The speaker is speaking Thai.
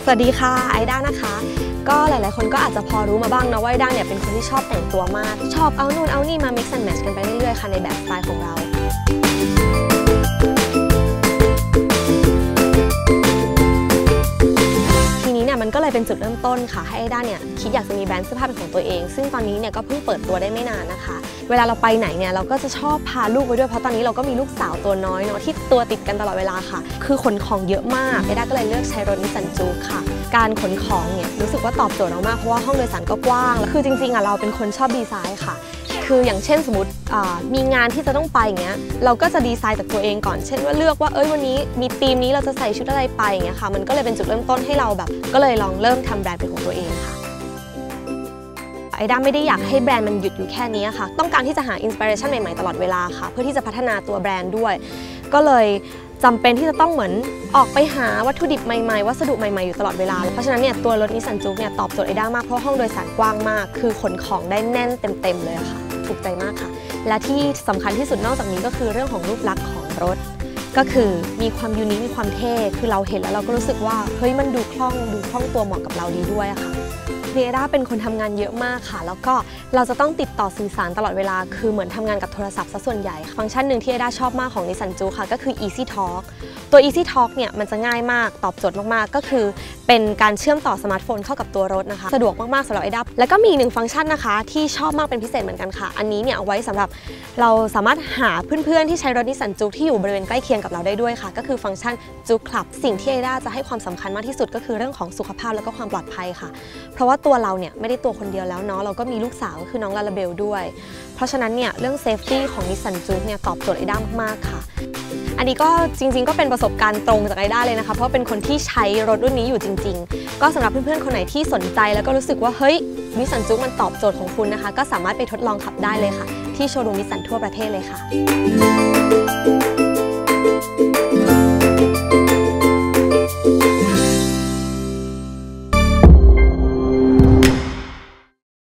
สวัสดีค่ะไอด้านะคะก็หลายๆคนก็อาจจะพอรู้มาบ้างนะว่าไอด้าเนี่ยเป็นคนที่ชอบแต่งตัวมากชอบเอานู่นเอานี่มา mix and match กันไปเรื่อยๆค่ะในแบบสไตล์ของเราทีนี้เนี่ยมันก็เลยเป็นจุดเริ่มต้นค่ะให้ไอด้าเนี่ยคิดอยากจะมีแบรนด์เสื้อผ้าเป็นของตัวเองซึ่งตอนนี้เนี่ยก็เพิ่งเปิดตัวได้ไม่นานนะคะเวลาเราไปไหนเนี่ยเราก็จะชอบพาลูกไปด้วยเพราะตอนนี้เราก็มีลูกสาวตัวน้อยเนาะที่ตัวติดกันตลอดเวลาค่ะคือขนของเยอะมากไอด้าก็เลยเลือกใช้รถนิสสันจู๊กค่ะการขนของเนี่ยรู้สึกว่าตอบโจทย์เรามากเพราะว่าห้องโดยสารก็กว้างคือจริงๆเราเป็นคนชอบดีไซน์ค่ะคืออย่างเช่นสมมติมีงานที่จะต้องไปอย่างเงี้ยเราก็จะดีไซน์จากตัวเองก่อนเช่นว่าเลือกว่าวันนี้มีธีมนี้เราจะใส่ชุดอะไรไปอย่างเงี้ยค่ะมันก็เลยเป็นจุดเริ่มต้นให้เราแบบก็เลยลองเริ่มทำแบรนด์เป็นของตัวเองค่ะไอด้าไม่ได้อยากให้แบรนด์มันหยุดอยู่แค่นี้ค่ะต้องการที่จะหาอินสปิเรชันใหม่ๆตลอดเวลาค่ะเพื่อที่จะพัฒนาตัวแบรนด์ด้วยก็เลยจำเป็นที่จะต้องเหมือนออกไปหาวัตถุดิบใหม่ๆวัสดุใหม่ๆอยู่ตลอดเวลาเพราะฉะนั้นเนี่ยตัวรถนิสสันจู๊กเนี่ยตอบโจทย์ไอด้ามากเพราะห้องโดยสารกว้างมากคือขนของได้แน่นเต็มๆเลยค่ะถูกใจมากค่ะและที่สำคัญที่สุดนอกจากนี้ก็คือเรื่องของรูปลักษณ์ของรถก็คือมีความยูนิคมีความเท่คือเราเห็นแล้วเราก็รู้สึกว่าเฮ้ยมันดูคล่องตัวเหมาะกับเราดีด้วยค่ะไอด้าเป็นคนทำงานเยอะมากค่ะแล้วก็เราจะต้องติดต่อสื่อสารตลอดเวลาคือเหมือนทำงานกับโทรศัพท์ซะส่วนใหญ่ฟังก์ชันหนึ่งที่ไอด้าชอบมากของนิสสันจู๊กค่ะก็คือ Easy Talk ตัว Easy Talk เนี่ยมันจะง่ายมากตอบโจทย์มากๆก็คือเป็นการเชื่อมต่อสมาร์ทโฟนเข้ากับตัวรถนะคะสะดวกมากๆสำหรับไอด้าแล้วก็มีหนึ่งฟังก์ชันนะคะที่ชอบมากเป็นพิเศษเหมือนกันค่ะอันนี้เนี่ยเอาไว้สำหรับเราสามารถหาเพื่อนๆที่ใช้รถนิสสันจู๊กที่อยู่บริเวณใกล้เคียงกับเราได้ด้วยค่ะก็คือฟังก์ชันจู๊กคลับสิ่งที่ไอด้าจะให้ความสำคัญมากที่สุดก็คือเรื่องของสุขภาพแล้วก็ความปลอดภัยค่ะเพราะว่าตัวเราเนี่ยไม่ได้ตัวคนเดียวแล้วเนาะเราก็มีลูกสาวก็คือน้องลาลาเบลด้วยเพราะฉะนั้นเนี่ยเรื่องเซฟตี้ของนิสสันจู๊กเนี่ยตอบโจทย์ไอด้ามากๆค่ะอันนี้ก็จริงๆก็เป็นประสบการณ์ตรงจากไอด้าเลยนะคะเพราะเป็นคนที่ใช้รถรุ่นนี้อยู่จริงๆก็สำหรับเพื่อนๆคนไหนที่สนใจแล้วก็รู้สึกว่าเฮ้ยนิสสันจู๊กมันตอบโจทย์ของคุณนะคะก็สามารถไปทดลองขับได้เลยค่ะที่โชว์รูมนิสสันทั่วประเทศเลยค่ะ